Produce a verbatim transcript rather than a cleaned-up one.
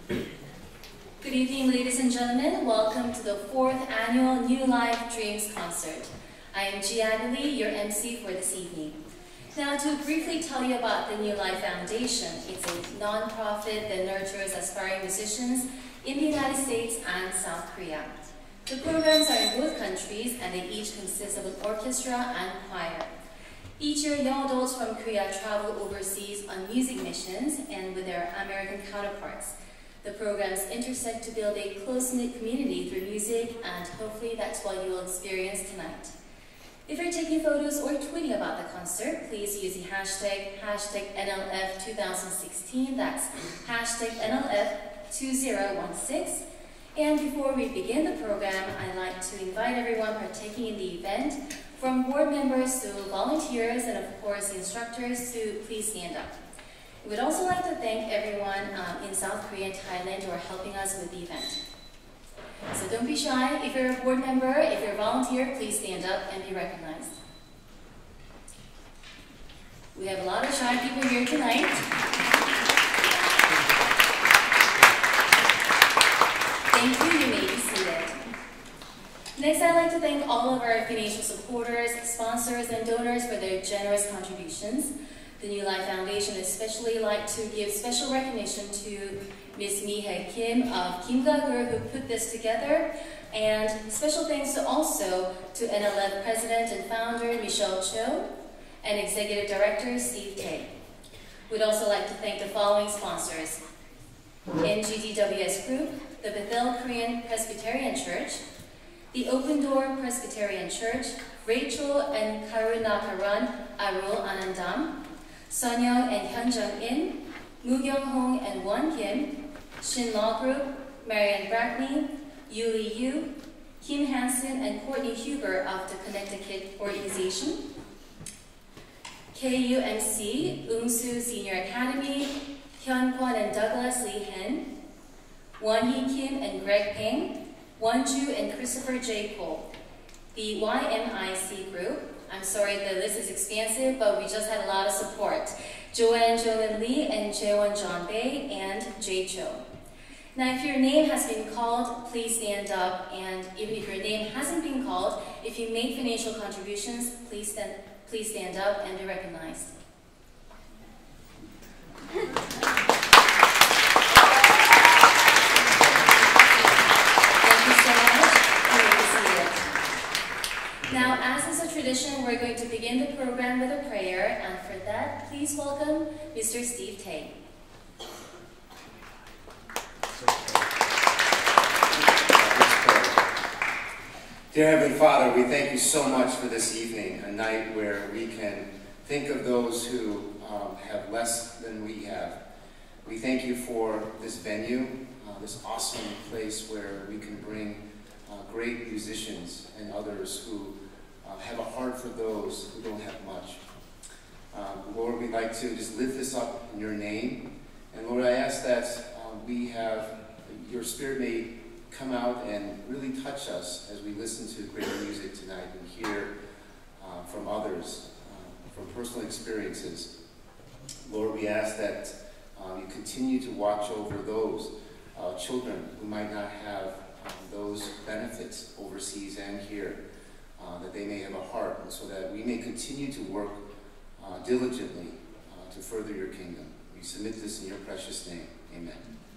Good evening, ladies and gentlemen. Welcome to the fourth annual New Life Dreams Concert. I am Gianna Lee, your M C for this evening. Now, to briefly tell you about the New Life Foundation, it's a non-profit that nurtures aspiring musicians in the United States and South Korea. The programs are in both countries, and they each consist of an orchestra and choir. Each year, young adults from Korea travel overseas on music missions and with their American counterparts. The programs intersect to build a close-knit community through music, and hopefully that's what you will experience tonight. If you're taking photos or tweeting about the concert, please use the hashtag, hashtag N L F two thousand sixteen, that's hashtag N L F two thousand sixteen. And before we begin the program, I'd like to invite everyone partaking in the event, from board members to volunteers and of course the instructors, to please stand up. We'd also like to thank everyone um, in South Korea and Thailand who are helping us with the event. So don't be shy. If you're a board member, if you're a volunteer, please stand up and be recognized. We have a lot of shy people here tonight. Thank you. You may be seated. Next, I'd like to thank all of our financial supporters, sponsors, and donors for their generous contributions. The New Life Foundation would especially like to give special recognition to Miz Mi-Hae Kim of Kim Ga-gur, who put this together, and special thanks to also to N L F President and Founder Michelle Cho and Executive Director Steve Tae. We'd also like to thank the following sponsors: N G D W S Group, the Bethel Korean Presbyterian Church, the Open Door Presbyterian Church, Rachel and Karunakaran Arul Anandam, Sunyoung and Hyunjung In, Moo Kyung-hong and Won Kim, Shin Law Group, Marianne Brackney, Yuli Yu, Kim Hansen and Courtney Huber of the Connecticut Organization, K U M C, Eungsu Senior Academy, Hyun Kwon and Douglas Lee Hen, Won Hee Kim and Greg Peng, Won Ju and Christopher J. Cole, the Y M I C Group. I'm sorry, the list is expansive, but we just had a lot of support. Joanne Jolin Lee and Jaewon John Bae and Jay Cho. Now, if your name has been called, please stand up. And even if your name hasn't been called, if you made financial contributions, please stand, please stand up and be recognized. Now, as is a tradition, we're going to begin the program with a prayer, and for that, please welcome Mister Steve Tae. Dear Heavenly Father, we thank you so much for this evening, a night where we can think of those who um, have less than we have. We thank you for this venue, uh, this awesome place where we can bring Uh, great musicians and others who uh, have a heart for those who don't have much. Um, Lord, we'd like to just lift this up in your name. And Lord, I ask that um, we have, your Spirit may come out and really touch us as we listen to great music tonight and hear uh, from others, uh, from personal experiences. Lord, we ask that um, you continue to watch over those uh, children who might not have Um, those benefits overseas and here, uh, that they may have a heart, and so that we may continue to work uh, diligently uh, to further your kingdom. We submit this in your precious name. Amen.